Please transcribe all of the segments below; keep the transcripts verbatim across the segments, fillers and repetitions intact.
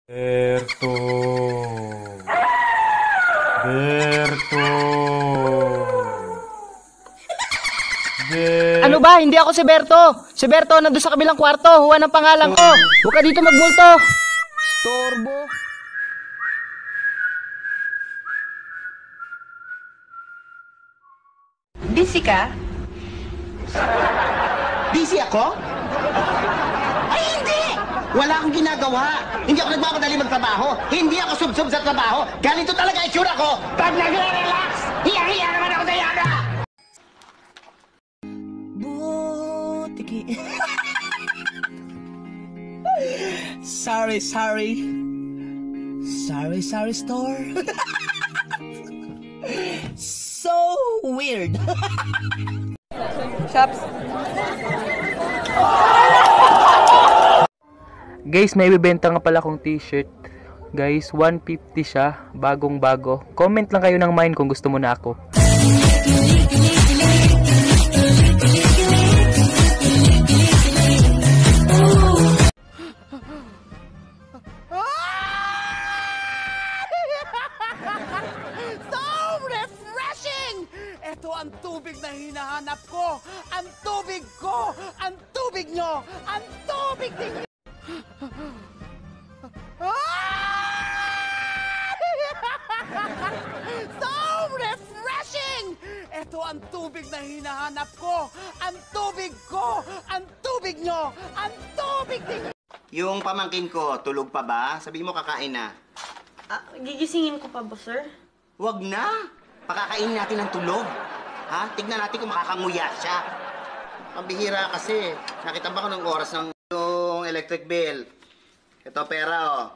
Berto. Berto. Ber- Ano ba? Hindi ako si Berto. Si Berto nandun sa kabilang kwarto. Huwag ng pangalan ko. Huwag ka dito magmulto. Storbo. Busy ka? Busy ako? Ay, hindi! Wala akong ginagawa. Hindi ako nagmamadali magtrabaho. Hindi ako sub-sub sa trabaho. Ganito talaga itsura ko. Pag nagre-relax, hiya-hiya naman ako, Diana! Butiki. sorry, sorry. Sorry, sorry, store. So weird. Shops? Guys, may bibenta nga pala akong t-shirt. Guys, one fifty siya. Bagong bago. Comment lang kayo ng mine kung gusto mo na ako. So refreshing! Ito ang tubig na hinahanap ko. Ang tubig ko. Ang tubig nyo. Ang tubig ninyo. So refreshing! Ito ang tubig na hinahanap ko. Ang tubig ko. Ang tubig nyo. Ang tubig ninyo. Yung pamangkin ko, tulog pa ba? Sabihin mo kakain na. Ah, gigisingin ko pa ba, sir? Huwag na. Pakakainin natin ng tulog. Ha? Tignan natin kung makakanguya siya. Pambihira kasi. Nakita ba ko ng oras ng yung electric bill? Ito pera, oh.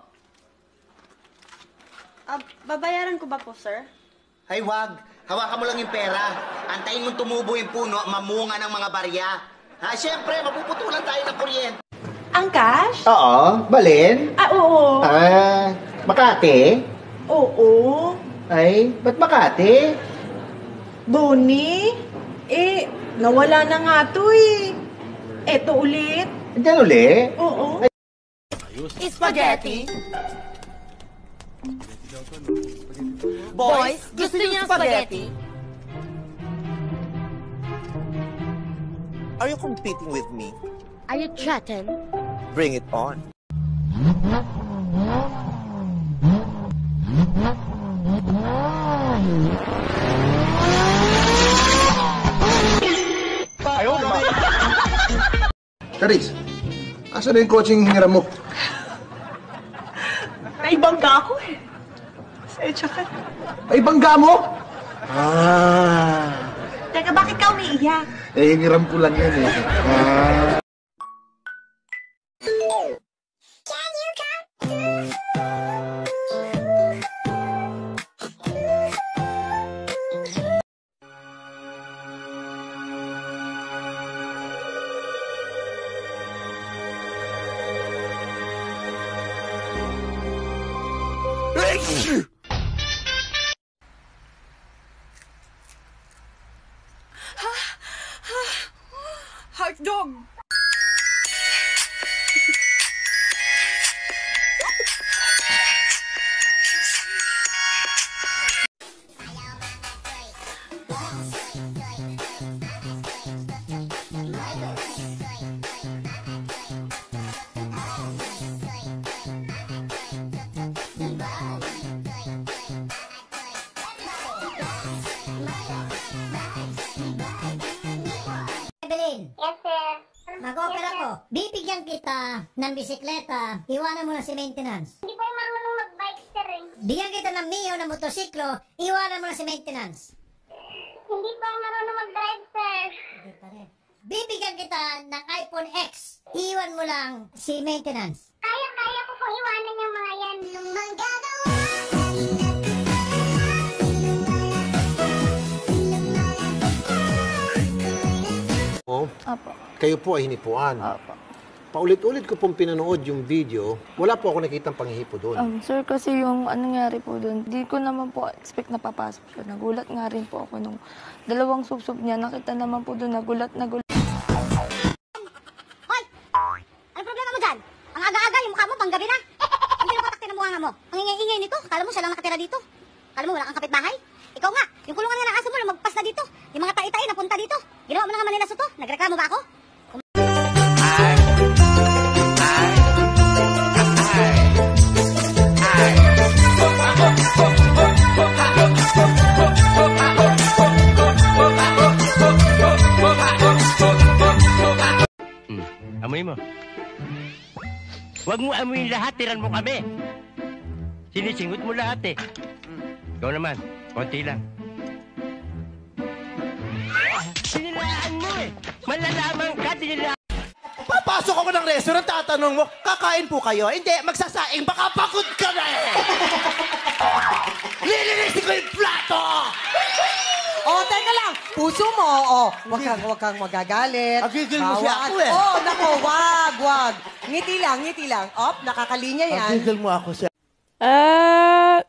Ah, babayaran ko ba po, sir? Ay, wag. Hawakan mo lang yung pera. Antayin mong tumubo yung puno, mamunga ng mga barya. Ha? Siyempre, mapuputulan tayo ng kuryente. Ang cash? Oo. Balin? Ah, oo. Ah, Makati? Oo. Ay, ba't Makati? Boni? Eh, nawala na nga to eh. Eto ulit. Diyan uli? Oo. Spaghetti? Boys, gusto niyo ng spaghetti? Are you competing with me? Are you chatting? Bring it on. Charis, asan na yung coaching hiniram mo? Naibangga ako eh. Pasensya ka. Ay, bangga mo? Ah, Teka, bakit ka umiiyak? eh, hiniram ko lang yan eh. Ah. Hot dog! Evelyn, Yes, sir. mag-opera ko. Bibigyan kita ng bisikleta, iwanan mo na si maintenance. Hindi po yung marunong mag-bike, sir. eh. Bigyan kita ng Mio na motosiklo, iwanan mo na si maintenance. Hindi po yung marunong mag-drive, sir. Hindi pa rin. Bibigyan kita ng iPhone X, iwan mo lang si maintenance. Kaya-kaya ko pong iwanan yung mga yan. Oh, Apo. kayo po ay hinipuan. Apo. Paulit-ulit ko pong pinanood yung video, wala po ako nakitang panghihipo doon. Um, sir, kasi yung ano nangyari po doon, di ko naman po expect na papasok siya. Nagulat nga rin po ako nung dalawang subsob niya. Nakita naman po doon, nagulat, nagulat. Hoy! Ano problema mo dyan? Ang aga-aga, yung mukha mo, panggabi na. Hindi na patak nga mo. Ang ingay-ingay nito. Kala mo siya lang nakatira dito. Kala mo wala kang kapitbahay. Ikaw nga, yung kulungan nga ng aso mo, lumagpas na dito. Yung mga tai-tai napunta dito. Ginawa mo na nga Manila Soto. Nagreklamo ba ako? Hmm, amoy mo. Huwag mo amoyin lahat, tiran mo kami. Sinisingot mo lahat eh. Ikaw naman, konti lang. Sinilaan mo eh. Malalaman ka, sinilaan. Papasok ako ng restaurant, tatanong mo, kakain po kayo? Hindi, magsasaing, baka pagod ka na eh! Lilinisin ko yung plato! Oh, teka lang. Puso mo, oh. Wag kang, wag kang magagalit. Agigil mo siya Bawat- ako eh. Oh, nako, wag, wag. Ngiti lang, ngiti lang. Op, nakakalinya yan. Agigil mo ako siya. Ah,